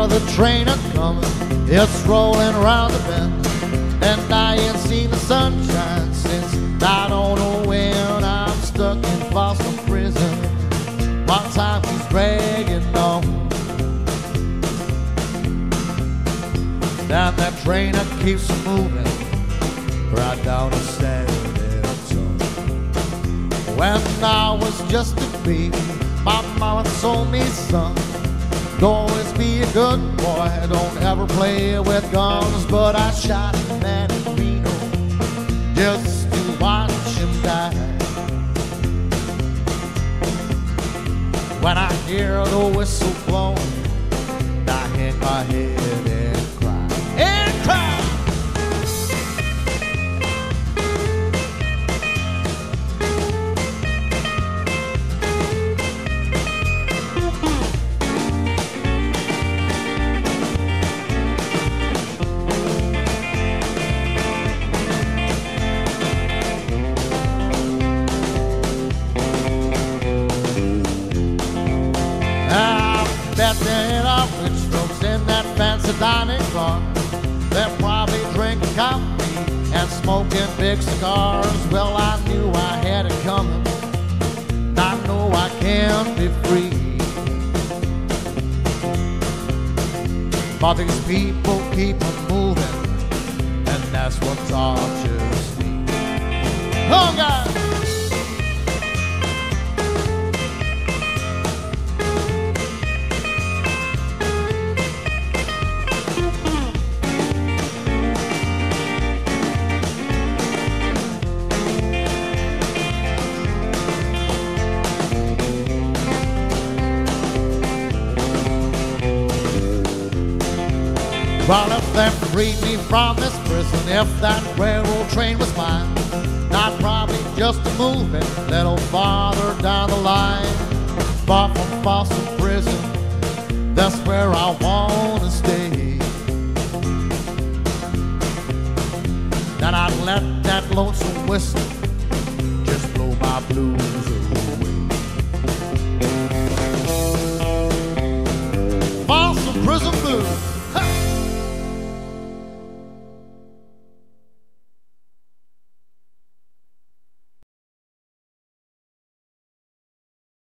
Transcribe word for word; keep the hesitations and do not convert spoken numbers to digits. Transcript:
hear the train a-comin', it's rollin' round the bend, and I ain't seen the sunshine since I don't know when. I'm stuck in Folsom prison, my time keeps dragging on, and that train it keeps moving right down the Saturday zone. When I was just a baby, my mama told me, son, don't always be a good boy, don't ever play with guns. But I shot a man in Reno just to watch him die. When I hear the whistle blowing, I hang my head and cry, and cry. Bet there ain't all rich folks in that fancy dining car. They're probably drinking coffee and smoking big cigars. Well, I knew I had it coming, I know I can't be free. But these people keep on moving, and that's what tortures me. Oh, God! Well, if they freed me from this prison, if that railroad train was mine, I'd probably just move it a little farther down the line. Far from Folsom prison, that's where I wanna stay. Then I'd let that lonesome whistle just blow my blues away. Folsom prison blues.